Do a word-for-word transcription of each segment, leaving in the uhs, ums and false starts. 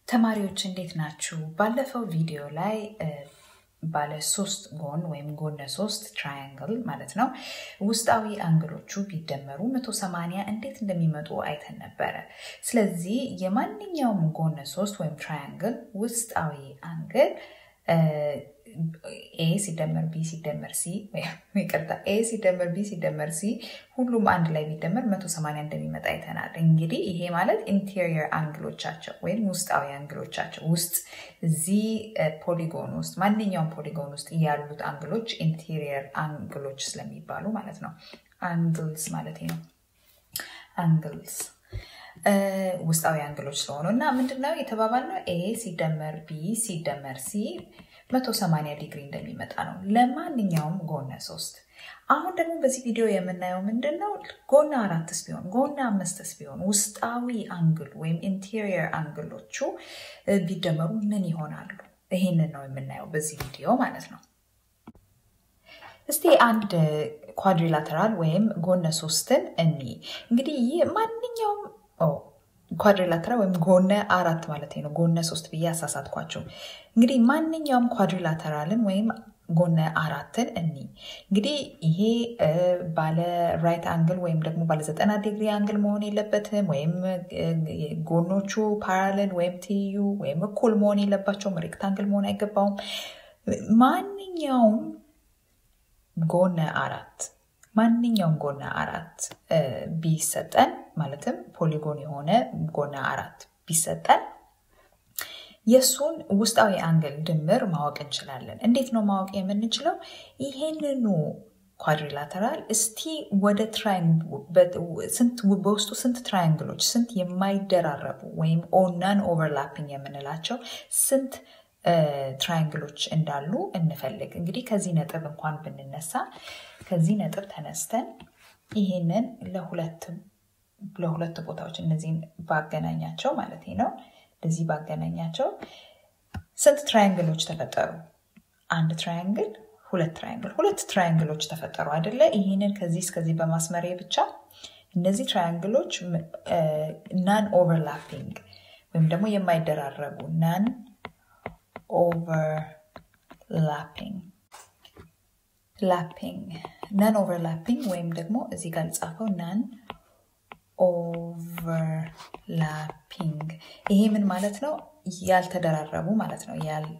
ተማሪዎች እንዴት ናችሁ? ባለፈው ቪዲዮ ላይ ባለ ሶስት ጎን ወይም ጎነ ሶስት ትራያንግል ማለት ነው ውስጣዊ አንግሎቹ ቢደመሩ መቶ ሰማንያ እንዴት እንደሚመጡ አይተን ነበር። ስለዚህ የማንኛውም ጎነ ሶስት ወይም ትራያንግል ውስጣዊ አንግል A ሲደመር B ሲደመር C ወይ ይቅርታ A ሲደመር B ሲደመር C ሁሉም አንድ ላይ ቢደመር መቶ ሰማንያ እንደሚመጣ አይተናል። እንግዲህ ይሄ ማለት ኢንቴሪየር አንግሎቻቸው ወይም ውስጣዊ አንግሎቻቸው ውስጥ እዚህ ፖሊጎን ውስጥ ማንኛውም ፖሊጎን ውስጥ ያሉት አንግሎች ኢንቴሪየር አንግሎች ስለሚባሉ ማለት ነው። አንግልስ ማለት ነው። አንግልስ ውስጣዊ አንግሎች ስለሆኑ እና ምንድነው የተባባልነው A ሲደመር B ሲደመር C መቶ ሰማንያ ዲግሪ እንደሚመጣ ነው ለማንኛውም ጎነ ሶስት። አሁን ደግሞ በዚህ ቪዲዮ የምናየው ምንድነው ጎነ አራትስ ቢሆን ጎነ አምስትስ ቢሆን ውስጣዊ አንግል ወይም ኢንቴሪየር አንግሎቹ ቢደመሩ ምን ይሆናሉ? ይሄንን ነው የምናየው በዚህ ቪዲዮ ማለት ነው። እስቲ አንድ ኳድሪላተራል ወይም ጎነ ሶስትን እኒ እንግዲህ ማንኛውም ኦ ኳድሪላተራል ወይም ጎነ አራት ማለት ነው ጎነ ሶስት ብዬ አሳሳትኳችሁ። እንግዲህ ማንኛውም ኳድሪላተራልን ወይም ጎነ አራትን እኒ እንግዲህ ይሄ ባለ ራይት አንግል ወይም ደግሞ ባለ ዘጠና ዲግሪ አንግል መሆን የለበትም ወይም ጎኖቹ ፓራሌል ወይም ትይዩ ወይም እኩል መሆን የለባቸውም ሬክታንግል መሆን አይገባውም። ማንኛውም ጎነ አራት ማንኛውም ጎነ አራት ቢሰጠን ማለትም ፖሊጎን የሆነ ጎነ አራት ቢሰጠን የሱን ውስጣዊ አንግል ድምር ማወቅ እንችላለን። እንዴት ነው ማወቅ የምንችለው? ይሄንኑ ኳድሪላተራል እስቲ ወደ ትራያንግል ስንት በውስጡ ስንት ትራያንግሎች ስንት የማይደራረቡ ወይም ኦናን ኦቨርላፒንግ የምንላቸው ስንት ትራያንግሎች እንዳሉ እንፈልግ። እንግዲህ ከዚህ ነጥብ እንኳን ብንነሳ ከዚህ ነጥብ ተነስተን ይሄንን ለሁለት ለሁለት ቦታዎች እነዚህን ባገናኛቸው ማለት ነው ለዚህ ባገናኛቸው ስንት ትራያንግሎች ተፈጠሩ? አንድ ትራያንግል ሁለት ትራያንግል ሁለት ትራያንግሎች ተፈጠሩ አይደለ? ይሄንን ከዚህ እስከዚህ በማስመሬ ብቻ እነዚህ ትራያንግሎች ናን ኦቨርላፒንግ ወይም ደግሞ የማይደራረቡ ናን overlapping lapping non overlapping ወይም ደግሞ እዚህ ጋር ጻፈው non overlapping ይሄ ምን ማለት ነው? ያልተደራረቡ ማለት ነው።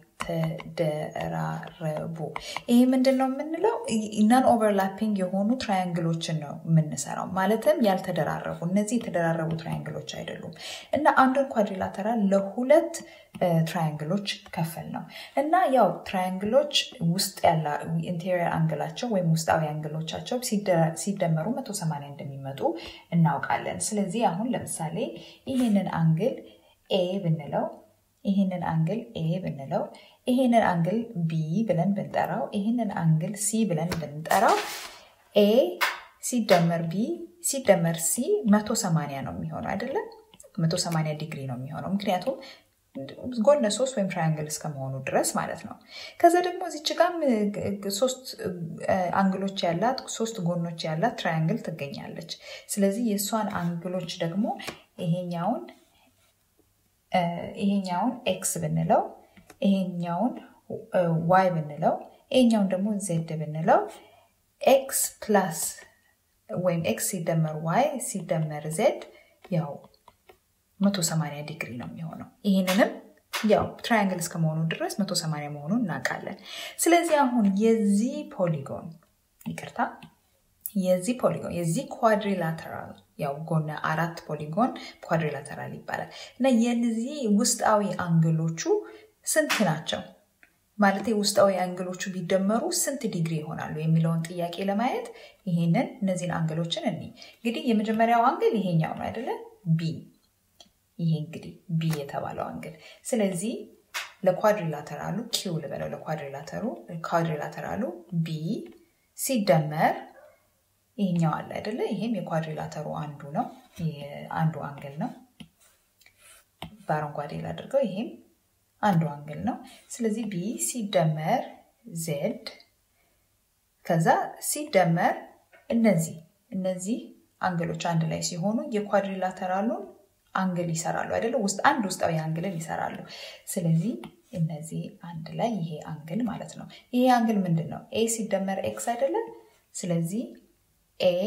ያልተደራረቡ ይሄ ምንድነው የምንለው? non overlapping የሆኑ ትራያንግሎችን ነው የምንሰራው። ማለትም ያልተደራረቡ እነዚህ የተደራረቡ ትራያንግሎች አይደሉም። እና አንዱን ኳድሪላተራል ለሁለት ትራያንግሎች ከፈል ነው እና ያው ትራያንግሎች ውስጥ ያለ ኢንቴሪየር አንግላቸው ወይም ውስጣዊ አንግሎቻቸው ሲደመሩ መቶ ሰማንያ እንደሚመጡ እናውቃለን። ስለዚህ አሁን ለምሳሌ ይሄንን አንግል A ብንለው ይሄንን አንግል A ብንለው ይሄንን አንግል B ብለን ብንጠራው ይሄንን አንግል C ብለን ብንጠራው A ሲደመር B ሲደመር C መቶ ሰማንያ ነው የሚሆነው አይደለ? መቶ ሰማንያ ዲግሪ ነው የሚሆነው ምክንያቱም ጎነ ሶስት ወይም ትራያንግል እስከመሆኑ ድረስ ማለት ነው። ከዛ ደግሞ እዚች ጋርም ሶስት አንግሎች ያላት ሶስት ጎኖች ያላት ትራያንግል ትገኛለች። ስለዚህ የሷን አንግሎች ደግሞ ይሄኛውን ይሄኛውን x ብንለው ይሄኛውን y ብንለው ይሄኛውን ደግሞ z ብንለው x plus ወይም x ሲደመር y ሲደመር z ያው መቶ ሰማንያ ዲግሪ ነው የሚሆነው። ይሄንንም ያው ትራያንግል እስከመሆኑ ድረስ መቶ ሰማንያ መሆኑን እናውቃለን። ስለዚህ አሁን የዚህ ፖሊጎን ይቅርታ የዚህ ፖሊጎን የዚህ ኳድሪላተራል ያው ጎነ አራት ፖሊጎን ኳድሪላተራል ይባላል እና የዚህ ውስጣዊ አንግሎቹ ስንት ናቸው? ማለት ውስጣዊ አንግሎቹ ቢደመሩ ስንት ዲግሪ ይሆናሉ የሚለውን ጥያቄ ለማየት ይሄንን እነዚህን አንግሎችን እኒ እንግዲህ የመጀመሪያው አንግል ይሄኛው ነው አይደለ? B ይሄ እንግዲህ B የተባለው አንግል ስለዚህ ለኳድሪላተራሉ Q ልበለው ለኳድሪላተሩ ኳድሪላተራሉ B ሲደመር ይሄኛው አለ አይደለ? ይሄም የኳድሪላተሩ አንዱ ነው አንዱ አንግል ነው። በአረንጓዴ ላድርገው ይሄም አንዱ አንግል ነው። ስለዚህ B ሲደመር Z ከዛ ሲደመር እነዚህ እነዚህ አንግሎች አንድ ላይ ሲሆኑ የኳድሪላተራሉን አንግል ይሰራሉ አይደለ ውስጥ አንድ ውስጣዊ አንግል ይሰራሉ ስለዚህ እነዚህ አንድ ላይ ይሄ አንግል ማለት ነው ይሄ አንግል ምንድነው a ሲደመር x አይደለ ስለዚህ a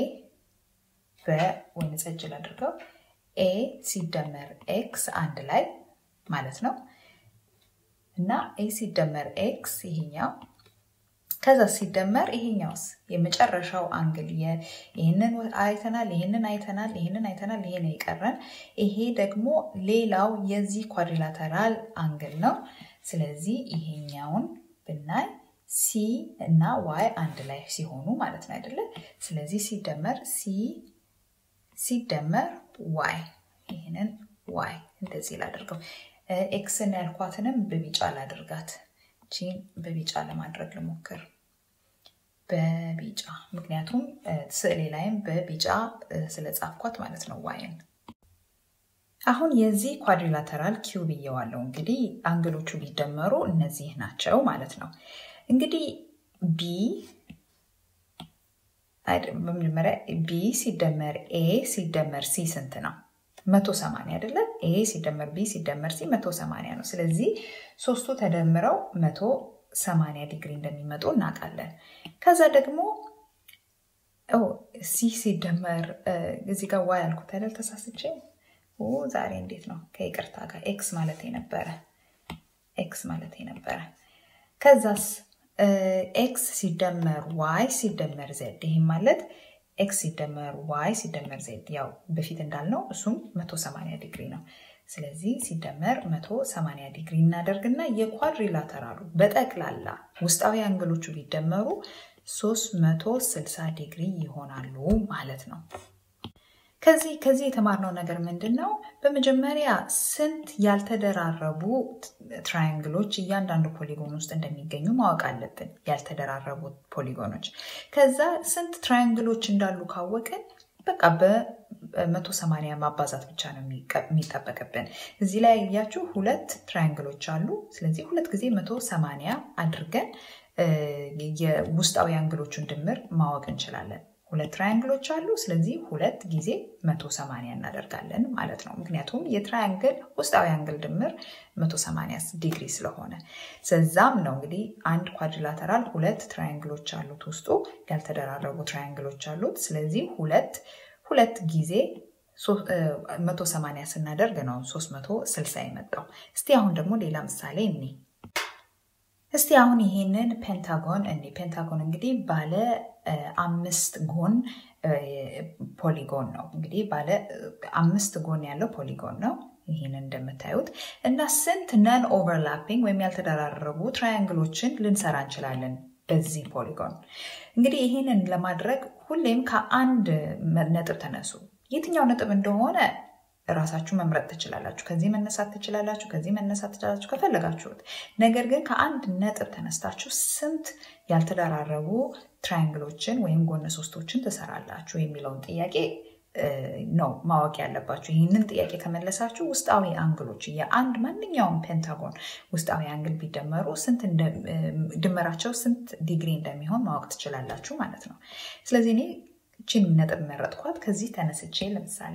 በወንጸጅል አድርገው a ሲደመር x አንድ ላይ ማለት ነው እና a ሲደመር x ይሄኛው ከዛ ሲደመር ይሄኛውስ የመጨረሻው አንግል ይሄንን አይተናል ይሄንን አይተናል ይሄንን አይተናል ይሄ ነው ይቀረን ይሄ ደግሞ ሌላው የዚህ ኳድሪላተራል አንግል ነው ስለዚህ ይሄኛውን ብናይ c እና y አንድ ላይ ሲሆኑ ማለት ነው አይደለ ስለዚህ ሲደመር c ሲደመር y ይሄንን y እንደዚህ ላድርገው x እና ያልኳትንም በቢጫ ላድርጋት ቺን በቢጫ ለማድረግ ልሞክር በቢጫ ምክንያቱም ስዕሌ ላይም በቢጫ ስለጻፍኳት ማለት ነው ዋይን አሁን የዚህ ኳድሪላተራል ኪዩብ ይያዋለው እንግዲህ አንግሎቹ ቢደመሩ እነዚህ ናቸው ማለት ነው እንግዲህ b በመጀመሪያ b ሲደመር a ሲደመር c ስንት ነው መቶ ሰማንያ አይደለ a ሲደመር b ሲደመር c መቶ ሰማንያ ነው ስለዚህ ሶስቱ ተደምረው መቶ ሰማንያ ዲግሪ እንደሚመጡ እናውቃለን ከዛ ደግሞ ኦ c ሲደመር እዚህ ጋር y አልኩት አይደል ተሳስቼ ኦ ዛሬ እንዴት ነው ከይቅርታ ጋር x ማለት የነበረ x ማለት የነበረ ከዛስ x ሲደመር y ሲደመር z ይሄ ማለት x ሲደመር y ሲደመር z ያው በፊት እንዳልነው እሱም መቶ ሰማንያ ዲግሪ ነው ስለዚህ ሲደመር መቶ ሰማንያ ዲግሪ እናደርግና የኳድሪላተራሉ በጠቅላላ ውስጣዊ አንግሎቹ ቢደመሩ ሶስት መቶ ስልሳ ዲግሪ ይሆናሉ ማለት ነው ከዚህ ከዚህ የተማርነው ነገር ምንድነው በመጀመሪያ ስንት ያልተደራረቡ ትራያንግሎች እያንዳንዱ ፖሊጎን ውስጥ እንደሚገኙ ማወቅ አለብን ያልተደራረቡ ፖሊጎኖች ከዛ ስንት ትራያንግሎች እንዳሉ ካወቅን በቃ በመቶ ሰማንያ ማባዛት ብቻ ነው የሚጠበቅብን እዚህ ላይ ያያችሁ ሁለት ትራያንግሎች አሉ ስለዚህ ሁለት ጊዜ መቶ ሰማንያ አድርገን የውስጣዊ አንግሎቹን ድምር ማወቅ እንችላለን ሁለት ትራያንግሎች አሉ ስለዚህ ሁለት ጊዜ መቶ ሰማንያ እናደርጋለን ማለት ነው ምክንያቱም የትራያንግል ውስጣዊ አንግል ድምር መቶ ሰማንያ ዲግሪ ስለሆነ ስለዛም ነው እንግዲህ አንድ ኳድሪላተራል ሁለት ትራያንግሎች አሉት ውስጡ ያልተደራረቡ ትራያንግሎች አሉት ስለዚህ ሁለት ሁለት ጊዜ መቶ ሰማንያ ስናደርግ ነው ሶስት መቶ ስልሳ የመጣው እስቲ አሁን ደግሞ ሌላ ምሳሌ እኔ እስቲ አሁን ይሄንን ፔንታጎን እንዴ ፔንታጎን እንግዲህ ባለ አምስት ጎን ፖሊጎን ነው እንግዲህ ባለ አምስት ጎን ያለው ፖሊጎን ነው ይሄንን እንደምታዩት እና ስንት ነን ኦቨርላፒንግ ወይም ያልተደራረቡ ትራያንግሎችን ልንሰራ እንችላለን በዚህ ፖሊጎን እንግዲህ ይሄንን ለማድረግ ሁሌም ከአንድ ነጥብ ተነሱ የትኛው ነጥብ እንደሆነ ራሳችሁ መምረጥ ትችላላችሁ ከዚህ መነሳት ትችላላችሁ ከዚህ መነሳት ትችላላችሁ ከፈለጋችሁት ነገር ግን ከአንድ ነጥብ ተነስታችሁ ስንት ያልተደራረቡ ትራያንግሎችን ወይም ጎነ ሶስቶችን ትሰራላችሁ የሚለውን ጥያቄ ነው ማወቅ ያለባችሁ ይሄንን ጥያቄ ከመለሳችሁ ውስጣዊ አንግሎች የአንድ ማንኛውም ፔንታጎን ውስጣዊ አንግል ቢደመሩ ስንት ድምራቸው ስንት ዲግሪ እንደሚሆን ማወቅ ትችላላችሁ ማለት ነው ስለዚህ እኔ እቺን ነጥብ መረጥኳት ከዚህ ተነስቼ ለምሳሌ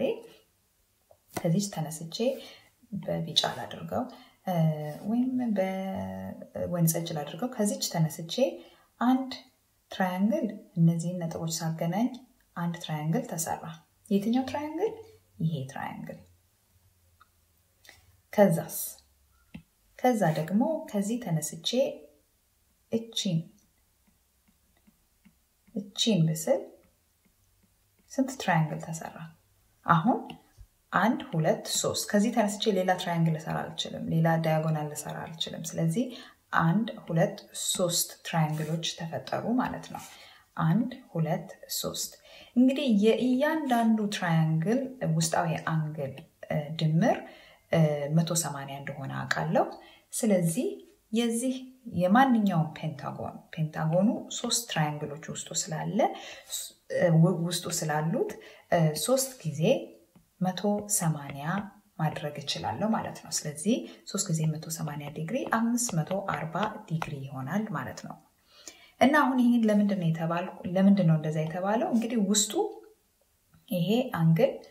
ከዚህ ተነስቼ በቢጫ ላድርገው ወይም በወንጸጅ ላድርገው ከዚህ ተነስቼ አንድ ትራያንግል እነዚህን ነጥቦች ሳገናኝ አንድ ትራያንግል ተሰራ የትኛው ትራያንግል ይሄ ትራያንግል ከዛስ ከዛ ደግሞ ከዚህ ተነስቼ እቺን እቺን ብስል ስንት ትራያንግል ተሰራ አሁን አንድ ሁለት ሶስት ከዚህ ተነስቼ ሌላ ትራያንግል ልሰራ አልችልም ሌላ ዳያጎናል ልሰራ አልችልም ስለዚህ አንድ ሁለት ሶስት ትራያንግሎች ተፈጠሩ ማለት ነው አንድ ሁለት ሶስት እንግዲህ የእያንዳንዱ ትራያንግል ውስጣዊ አንግል ድምር መቶ ሰማንያ እንደሆነ አውቃለሁ ስለዚህ የዚህ የማንኛውም ፔንታጎን ፔንታጎኑ ሶስት ትራያንግሎች ውስጡ ስላለ ውስጡ ስላሉት ሶስት ጊዜ መቶ ሰማንያ ማድረግ እችላለሁ ማለት ነው ስለዚህ ሶስት ጊዜ መቶ ሰማንያ ዲግሪ አምስት መቶ አርባ ዲግሪ ይሆናል ማለት ነው እና አሁን ይሄን ለምንድን ነው የተባለው ለምንድን ነው እንደዛ የተባለው እንግዲህ ውስጡ ይሄ አንግል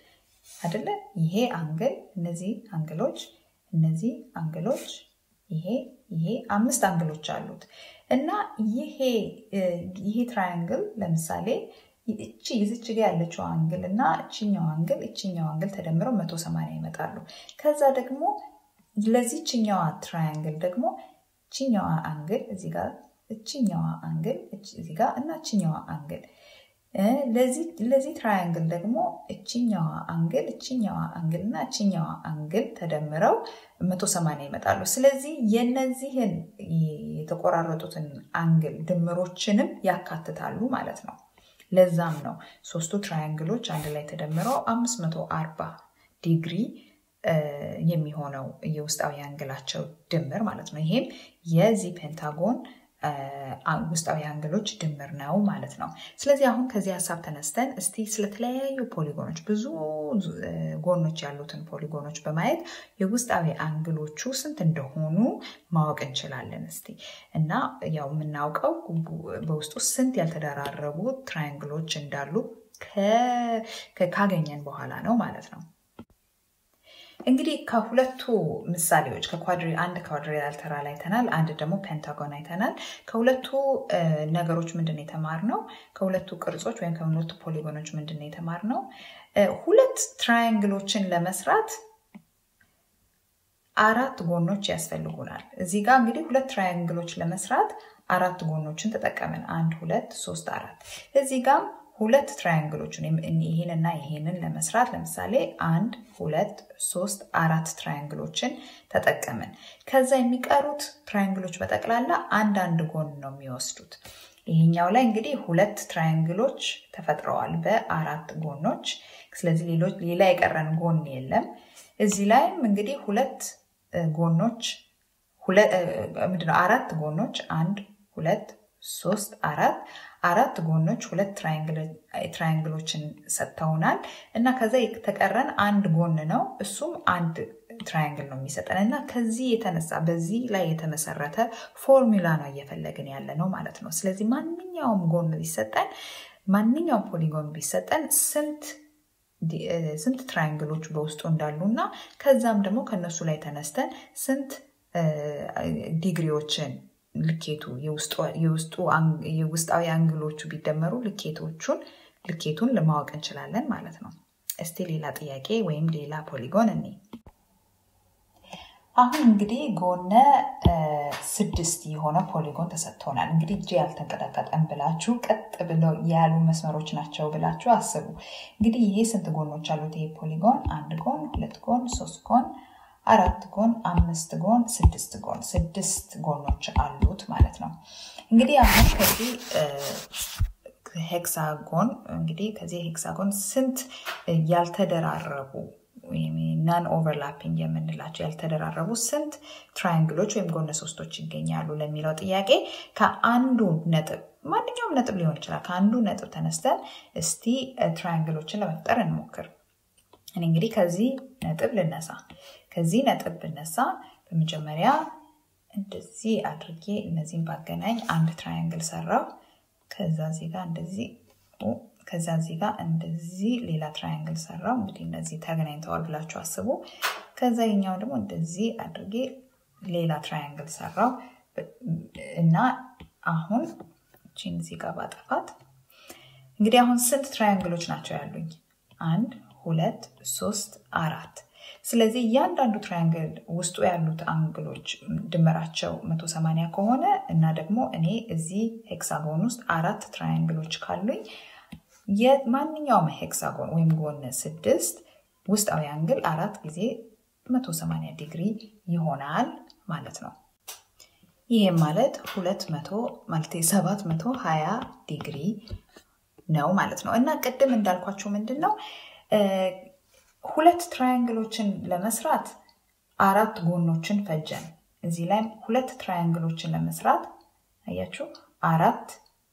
አይደለ ይሄ አንግል እነዚህ አንግሎች እነዚህ አንግሎች ይሄ ይሄ አምስት አንግሎች አሉት እና ይሄ ይሄ ትራያንግል ለምሳሌ እቺ እዚች ጋር ያለችው አንግል እና እቺኛው አንግል እቺኛው አንግል ተደምረው መቶ ሰማንያ ይመጣሉ ከዛ ደግሞ ለዚህኛው ትራያንግል ደግሞ እቺኛው አንግል እዚህ ጋር እቺኛው አንግል እዚህ ጋር እና እቺኛው አንግል ለዚህ ለዚህ ትራያንግል ደግሞ እቺኛው አንግል እቺኛው አንግል እና እቺኛው አንግል ተደምረው መቶ ሰማንያ ይመጣሉ ስለዚህ የነዚህን የተቆራረጡትን አንግል ድምሮችንም ያካትታሉ ማለት ነው ለዛም ነው ሶስቱ ትራያንግሎች አንድ ላይ ተደምረው አምስት መቶ አርባ ዲግሪ የሚሆነው የውስጣዊ አንግላቸው ድምር ማለት ነው ይሄም የዚህ ፔንታጎን ውስጣዊ አንግሎች ድምር ነው ማለት ነው ስለዚህ አሁን ከዚህ ሐሳብ ተነስተን እስቲ ስለተለያዩ ፖሊጎኖች ብዙ ጎኖች ያሉትን ፖሊጎኖች በማየት የውስጣዊ አንግሎቹ ስንት እንደሆኑ ማወቅ እንችላለን እስቲ እና ያው የምናውቀው በውስጡ ስንት ያልተደራረቡ ትራያንግሎች እንዳሉ ካገኘን በኋላ ነው ማለት ነው እንግዲህ ከሁለቱ ምሳሌዎች ከኳድሪ አንድ ኳድሪላተራል አይተናል አንድ ደግሞ ፔንታጎን አይተናል ከሁለቱ ነገሮች ምንድነው የተማርነው ከሁለቱ ቅርጾች ወይም ከሁለቱ ፖሊጎኖች ምንድነው የተማርነው ሁለት ትራያንግሎችን ለመስራት አራት ጎኖች ያስፈልጉናል እዚህ ጋር እንግዲህ ሁለት ትራያንግሎች ለመስራት አራት ጎኖችን ተጠቀመን አንድ ሁለት ሶስት አራት እዚህ ጋር ሁለት ትራያንግሎችን ይሄንና ይሄንን ለመስራት ለምሳሌ አንድ ሁለት ሶስት አራት ትራያንግሎችን ተጠቀመን ከዛ የሚቀሩት ትራያንግሎች በጠቅላላ አንድ አንድ ጎን ነው የሚወስዱት ይሄኛው ላይ እንግዲህ ሁለት ትራያንግሎች ተፈጥረዋል በአራት ጎኖች ስለዚህ ሌሎች ሌላ የቀረን ጎን የለም እዚህ ላይም እንግዲህ ሁለት ጎኖች ሁለት ምንድነው አራት ጎኖች አንድ ሁለት ሶስት አራት አራት ጎኖች ሁለት ትራያንግል ትራያንግሎችን ሰጥተውናል እና ከዛ የተቀረን አንድ ጎን ነው እሱም አንድ ትራያንግል ነው የሚሰጠንና ከዚህ የተነሳ በዚህ ላይ የተመሰረተ ፎርሙላ ነው እየፈለግን ያለ ነው ማለት ነው ስለዚህ ማንኛውም ጎን ቢሰጠን ማንኛውም ፖሊጎን ቢሰጠን ስንት ስንት ትራያንግሎች በውስጡ እንዳሉና ከዛም ደግሞ ከነሱ ላይ ተነስተን ስንት ዲግሪዎችን ልኬቱ የውስጡ የውስጡ የውስጣዊ አንግሎቹ ቢደመሩ ልኬቶቹን ልኬቱን ለማወቅ እንችላለን ማለት ነው እስቲ ሌላ ጥያቄ ወይም ሌላ ፖሊጎን እኔ አሁን እንግዲህ ጎነ ስድስት የሆነ ፖሊጎን ተሰጥቶናል እንግዲህ እጄ ያልተንቀጠቀጠን ብላችሁ ቀጥ ብለው ያሉ መስመሮች ናቸው ብላችሁ አስቡ እንግዲህ ይሄ ስንት ጎኖች አሉት ይሄ ፖሊጎን አንድ ጎን ሁለት ጎን ሶስት ጎን አራት ጎን አምስት ጎን ስድስት ጎን ስድስት ጎኖች አሉት ማለት ነው እንግዲህ አሁን ከዚህ ሄክሳጎን እንግዲህ ከዚህ ሄክሳጎን ስንት ያልተደራረቡ ወይም ናን ኦቨርላፒንግ የምንላቸው ያልተደራረቡ ስንት ትራያንግሎች ወይም ጎነ ሶስቶች ይገኛሉ ለሚለው ጥያቄ ከአንዱ ነጥብ ማንኛውም ነጥብ ሊሆን ይችላል ከአንዱ ነጥብ ተነስተን እስቲ ትራያንግሎችን ለመፍጠር እንሞክር እኔ እንግዲህ ከዚህ ነጥብ ልነሳ ከዚህ ነጥብ ብነሳ በመጀመሪያ እንደዚህ አድርጌ እነዚህን ባገናኝ አንድ ትራያንግል ሰራው ከዛ እዚህ ጋር እንደዚህ ከዛ እዚህ ጋር እንደዚህ ሌላ ትራያንግል ሰራው እንግዲህ እነዚህ ተገናኝተዋል ብላችሁ አስቡ ከዛ ይኛው ደግሞ እንደዚህ አድርጌ ሌላ ትራያንግል ሰራው እና አሁን እቺን እዚህ ጋር ባጠፋት እንግዲህ አሁን ስንት ትራያንግሎች ናቸው ያሉኝ አንድ ሁለት ሶስት አራት ስለዚህ እያንዳንዱ ትራያንግል ውስጡ ያሉት አንግሎች ድምራቸው መቶ ሰማንያ ከሆነ እና ደግሞ እኔ እዚህ ሄክሳጎን ውስጥ አራት ትራያንግሎች ካሉኝ የማንኛውም ሄክሳጎን ወይም ጎን ስድስት ውስጣዊ አንግል አራት ጊዜ መቶ ሰማንያ ዲግሪ ይሆናል ማለት ነው ይሄ ማለት ሁለት መቶ ማለት ሰባት መቶ ሀያ ዲግሪ ነው ማለት ነው እና ቀደም እንዳልኳችሁ ምንድነው ሁለት ትራያንግሎችን ለመስራት አራት ጎኖችን ፈጀን እዚህ ላይ ሁለት ትራያንግሎችን ለመስራት አያችሁ አራት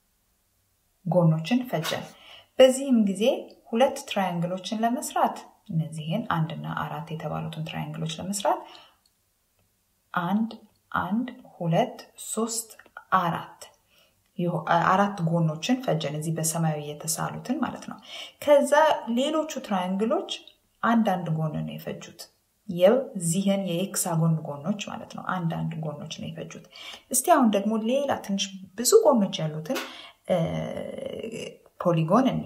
ጎኖችን ፈጀን በዚህም ጊዜ ሁለት ትራያንግሎችን ለመስራት እነዚህን አንድ እና አራት የተባሉትን ትራያንግሎች ለመስራት አንድ አንድ ሁለት ሶስት አራት አራት ጎኖችን ፈጀን እዚህ በሰማያዊ የተሳሉትን ማለት ነው ከዛ ሌሎቹ ትራያንግሎች አንድ አንድ ጎን ነው የፈጁት የዚህን የሄክሳጎን ጎኖች ማለት ነው አንድ አንድ ጎኖች ነው የፈጁት እስቲ አሁን ደግሞ ሌላ ትንሽ ብዙ ጎኖች ያሉትን ፖሊጎን እኔ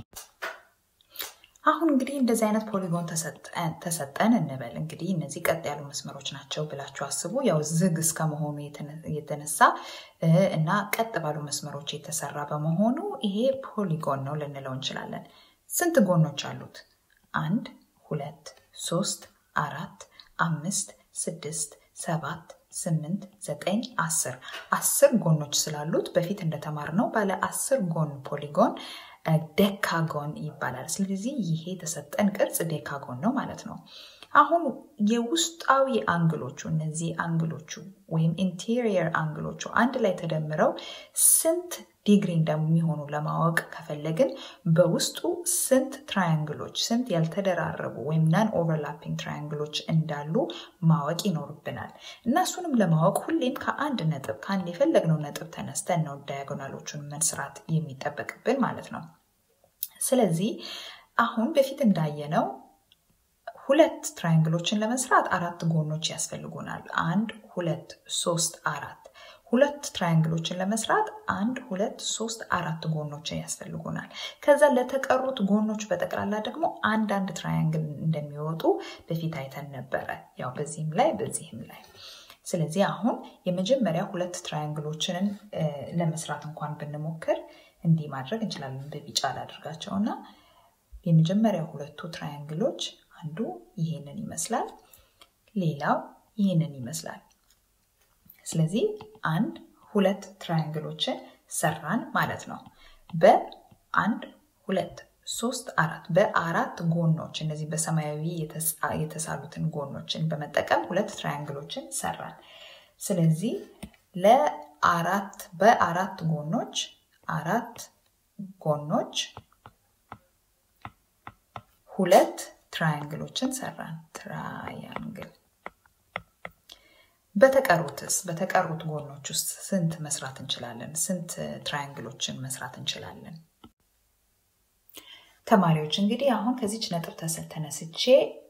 አሁን እንግዲህ እንደዚህ አይነት ፖሊጎን ተሰጠን ተሰጠን እንበል እንግዲህ እነዚህ ቀጥ ያሉ መስመሮች ናቸው ብላችሁ አስቡ ያው ዝግ እስከመሆኑ የተነሳ እና ቀጥ ባሉ መስመሮች የተሰራ በመሆኑ ይሄ ፖሊጎን ነው ልንለው እንችላለን ስንት ጎኖች አሉት አንድ ሁለት ሶስት አራት አምስት ስድስት ሰባት ስምንት ዘጠኝ አስር አስር ጎኖች ስላሉት በፊት እንደተማርነው ባለ አስር ጎን ፖሊጎን ዴካጎን ይባላል ስለዚህ ይሄ ተሰጠን ቅርጽ ዴካጎን ነው ማለት ነው አሁን የውስጣዊ አንግሎቹ እነዚህ አንግሎቹ ወይም ኢንቴሪየር አንግሎቹ አንድ ላይ ተደምረው ስንት ዲግሪ እንደሚሆኑ ለማወቅ ከፈለግን በውስጡ ስንት ትራያንግሎች ስንት ያልተደራረቡ ወይም ናን ኦቨርላፒንግ ትራያንግሎች እንዳሉ ማወቅ ይኖርብናል እና እሱንም ለማወቅ ሁሌም ከአንድ ነጥብ ከአንድ የፈለግነው ነጥብ ተነስተን ነው ዳያጎናሎቹን መስራት የሚጠበቅብን ማለት ነው ስለዚህ አሁን በፊት እንዳየነው ሁለት ትራያንግሎችን ለመስራት አራት ጎኖች ያስፈልጉናል አንድ ሁለት ሶስት አራት ሁለት ትራያንግሎችን ለመስራት አንድ ሁለት ሶስት አራት ጎኖችን ያስፈልጉናል ከዛ ለተቀሩት ጎኖች በጠቅላላ ደግሞ አንድ አንድ ትራያንግል እንደሚወጡ በፊት አይተን ነበር ያው በዚህም ላይ በዚህም ላይ ስለዚህ አሁን የመጀመሪያ ሁለት ትራያንግሎችን ለመስራት እንኳን ብንሞክር እንዲህ ማድረግ እንችላለን በቢጫ አድርጋቸውና የመጀመሪያ ሁለቱ ትራያንግሎች አንዱ ይሄንን ይመስላል ሌላው ይሄንን ይመስላል ስለዚህ አንድ ሁለት ትራያንግሎችን ሰራን ማለት ነው በአንድ ሁለት ሶስት አራት በአራት ጎኖች እነዚህ በሰማያዊ የተሳሉትን ጎኖችን በመጠቀም ሁለት ትራያንግሎችን ሰራን ስለዚህ ለአራት በአራት ጎኖች አራት ጎኖች ሁለት ትራያንግሎችን ሰራን ትራያንግል በተቀሩትስ በተቀሩት ጎኖች ውስጥ ስንት መስራት እንችላለን ስንት ትራያንግሎችን መስራት እንችላለን ተማሪዎች እንግዲህ አሁን ከዚች ነጥብ ተነስቼ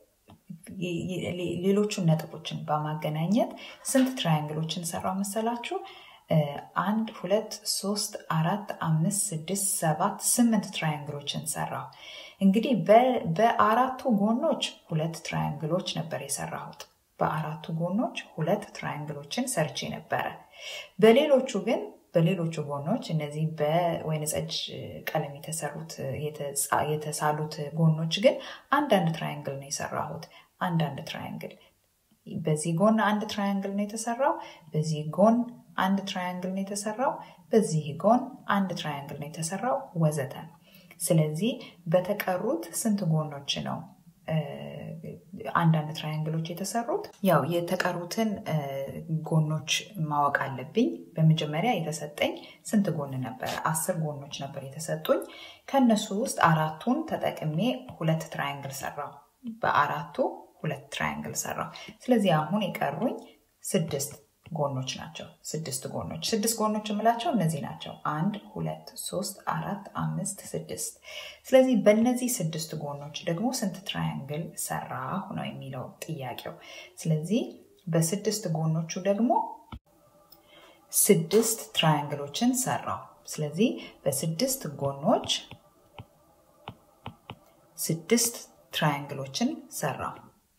ሌሎቹን ነጥቦችን በማገናኘት ስንት ትራያንግሎችን ሰራው መሰላችሁ አንድ ሁለት ሶስት አራት አምስት ስድስት ሰባት ስምንት ትራያንግሎችን ሰራው እንግዲህ በአራቱ ጎኖች ሁለት ትራያንግሎች ነበር የሰራሁት በአራቱ ጎኖች ሁለት ትራያንግሎችን ሰርቼ ነበር በሌሎቹ ግን በሌሎቹ ጎኖች እነዚህ በወይንጠጅ ቀለም የተሰሩት የተሳሉት ጎኖች ግን አንድ አንድ ትራያንግል ነው የሰራሁት አንድ አንድ ትራያንግል በዚህ ጎን አንድ ትራያንግል ነው የተሰራው በዚህ ጎን አንድ ትራያንግል ነው የተሰራው በዚህ ጎን አንድ ትራያንግል ነው የተሰራው ወዘተ ስለዚህ በተቀሩት ስንት ጎኖች ነው አንድ አንድ ትራያንግሎች የተሰሩት ያው የተቀሩትን ጎኖች ማወቅ አለብኝ በመጀመሪያ የተሰጠኝ ስንት ጎን ነበር አስር ጎኖች ነበር የተሰጡኝ ከነሱ ውስጥ አራቱን ተጠቅሜ ሁለት ትራያንግል ሰራው በአራቱ ሁለት ትራያንግል ሰራው ስለዚህ አሁን የቀሩኝ ስድስት ጎኖች ናቸው ስድስት ጎኖች ስድስት ጎኖች የምላቸው እነዚህ ናቸው አንድ ሁለት ሶስት አራት አምስት ስድስት ስለዚህ በእነዚህ ስድስት ጎኖች ደግሞ ስንት ትራያንግል ሰራሁ ነው የሚለው ጥያቄው ስለዚህ በስድስት ጎኖቹ ደግሞ ስድስት ትራያንግሎችን ሰራው ስለዚህ በስድስት ጎኖች ስድስት ትራያንግሎችን ሰራው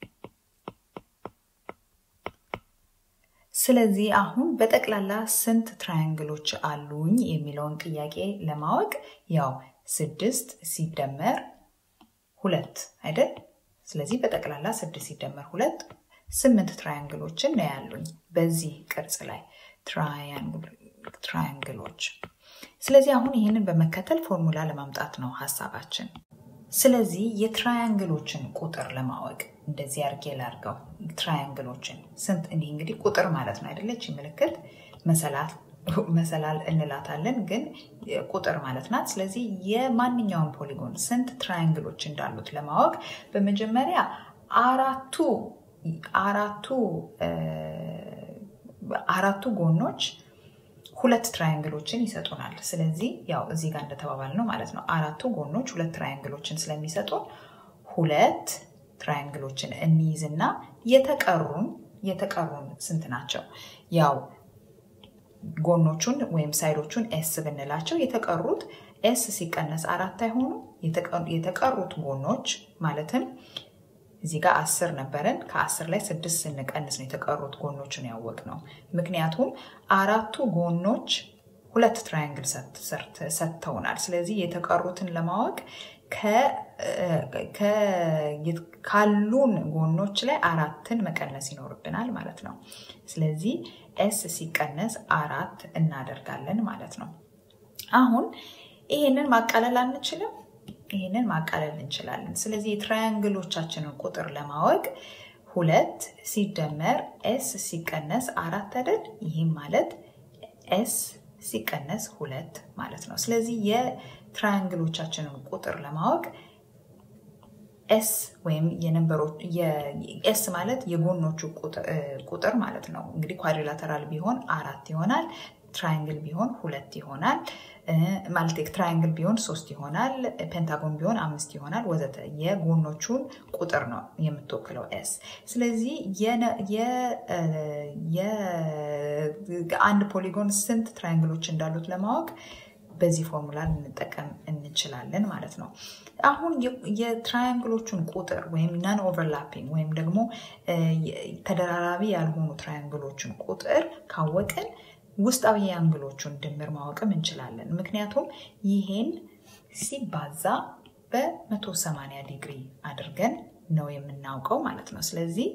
ስለዚህ አሁን በጠቅላላ ስንት ትራያንግሎች አሉኝ የሚለውን ጥያቄ ለማወቅ ያው ስድስት ሲደመር ሁለት አይደል ስለዚህ በጠቅላላ ስድስት ሲደመር ሁለት ስምንት ትራያንግሎችን ነው ያሉኝ በዚህ ቅርጽ ላይ ትራያንግል ትራያንግሎች ስለዚህ አሁን ይሄንን በመከተል ፎርሙላ ለማምጣት ነው ሐሳባችን ስለዚህ የትራያንግሎችን ቁጥር ለማወቅ እንደዚህ አርጌ ላርገው ትራያንግሎችን ስንት እንዴ እንግዲህ ቁጥር ማለት ነው አይደለች ምልክት መሰላል መሰላል እንላታለን ግን ቁጥር ማለት ናት ስለዚህ የማንኛውም ፖሊጎን ስንት ትራያንግሎች እንዳሉት ለማወቅ በመጀመሪያ አራቱ አራቱ አራቱ ጎኖች ሁለት ትራያንግሎችን ይሰጡናል ስለዚህ ያው እዚህ ጋር እንደተባባልነው ማለት ነው አራቱ ጎኖች ሁለት ትራያንግሎችን ስለሚሰጡን ሁለት ትራያንግሎችን እንይዝና የተቀሩን የተቀሩን ስንት ናቸው? ያው ጎኖቹን ወይም ሳይዶቹን ኤስ ብንላቸው የተቀሩት ኤስ ሲቀነስ አራት አይሆኑ? የተቀሩት ጎኖች ማለትም እዚህ ጋር አስር ነበረን ከ10 ላይ ስድስት ስንቀንስ ነው የተቀሩት ጎኖችን ያወቅነው። ምክንያቱም አራቱ ጎኖች ሁለት ትራያንግል ሰጥተውናል። ስለዚህ የተቀሩትን ለማወቅ ከ ካሉን ጎኖች ላይ አራትን መቀነስ ይኖርብናል ማለት ነው። ስለዚህ ኤስ ሲቀነስ አራት እናደርጋለን ማለት ነው። አሁን ይሄንን ማቃለል አንችልም? ይሄንን ማቃለል እንችላለን። ስለዚህ የትራያንግሎቻችንን ቁጥር ለማወቅ ሁለት ሲደመር ኤስ ሲቀነስ አራት አይደል? ይሄም ማለት ኤስ ሲቀነስ ሁለት ማለት ነው። ስለዚህ የትራያንግሎቻችንን ቁጥር ለማወቅ ኤስ ወይም የነምበሮች የኤስ ማለት የጎኖቹ ቁጥር ማለት ነው። እንግዲህ ኳድሪላተራል ቢሆን አራት ይሆናል፣ ትራያንግል ቢሆን ሁለት ይሆናል፣ ማለት ትራያንግል ቢሆን ሶስት ይሆናል፣ ፔንታጎን ቢሆን አምስት ይሆናል ወዘተ። የጎኖቹን ቁጥር ነው የምትወክለው ኤስ። ስለዚህ የ የ አንድ ፖሊጎን ስንት ትራያንግሎች እንዳሉት ለማወቅ በዚህ ፎርሙላ ልንጠቀም እንችላለን ማለት ነው። አሁን የትራያንግሎቹን ቁጥር ወይም ናን ኦቨርላፒንግ ወይም ደግሞ ተደራራቢ ያልሆኑ ትራያንግሎችን ቁጥር ካወቅን ውስጣዊ አንግሎቹን ድምር ማወቅም እንችላለን። ምክንያቱም ይሄን ሲባዛ በ180 ዲግሪ አድርገን ነው የምናውቀው ማለት ነው። ስለዚህ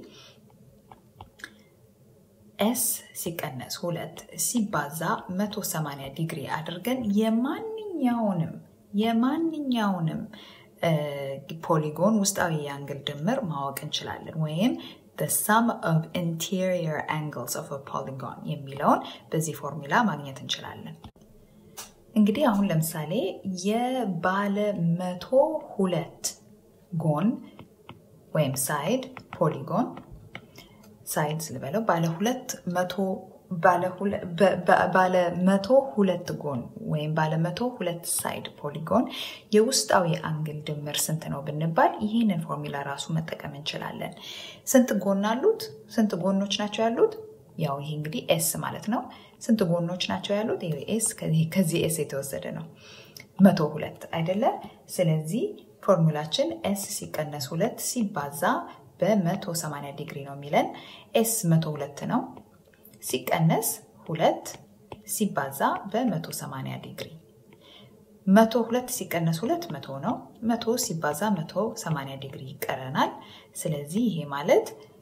ኤስ ሲቀነስ ሁለት ሲባዛ መቶ ሰማንያ ዲግሪ አድርገን የማንኛውንም የማንኛውንም ፖሊጎን ውስጣዊ አንግል ድምር ማወቅ እንችላለን። ወይም the sum of interior angles of a polygon የሚለውን በዚህ ፎርሙላ ማግኘት እንችላለን። እንግዲህ አሁን ለምሳሌ የባለ መቶ ሁለት ጎን ወይም ሳይድ ፖሊጎን ሳይድ ስለበለው ባለ ሁለት መቶ ባለ ሁለት ባለ መቶ ሁለት ጎን ወይም ባለ መቶ ሁለት ሳይድ ፖሊጎን የውስጣዊ አንግል ድምር ስንት ነው ብንባል ይሄንን ፎርሙላ ራሱ መጠቀም እንችላለን። ስንት ጎን አሉት? ስንት ጎኖች ናቸው ያሉት? ያው ይሄ እንግዲህ ኤስ ማለት ነው። ስንት ጎኖች ናቸው ያሉት? ይሄ ኤስ ከዚህ ኤስ የተወሰደ ነው መቶ ሁለት አይደለ? ስለዚህ ፎርሙላችን ኤስ ሲቀነስ ሁለት ሲባዛ በ180 ዲግሪ ነው የሚለን። ኤስ መቶ ሁለት ነው ሲቀነስ ሁለት ሲባዛ በ180 ዲግሪ። መቶ ሁለት ሲቀነስ ሁለት መቶ ነው። መቶ ሲባዛ መቶ ሰማንያ ዲግሪ ይቀረናል። ስለዚህ ይሄ ማለት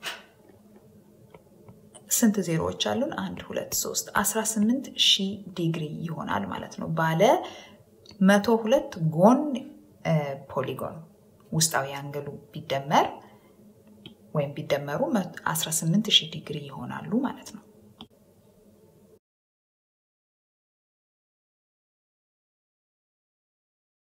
ስንት ዜሮዎች አሉን? አንድ ሁለት ሶስት አስራ ስምንት ሺህ ዲግሪ ይሆናል ማለት ነው። ባለ መቶ ሁለት ጎን ፖሊጎን ውስጣዊ አንግሉ ቢደመር ወይም ቢደመሩ አስራ ስምንት ሺህ ዲግሪ ይሆናሉ ማለት ነው።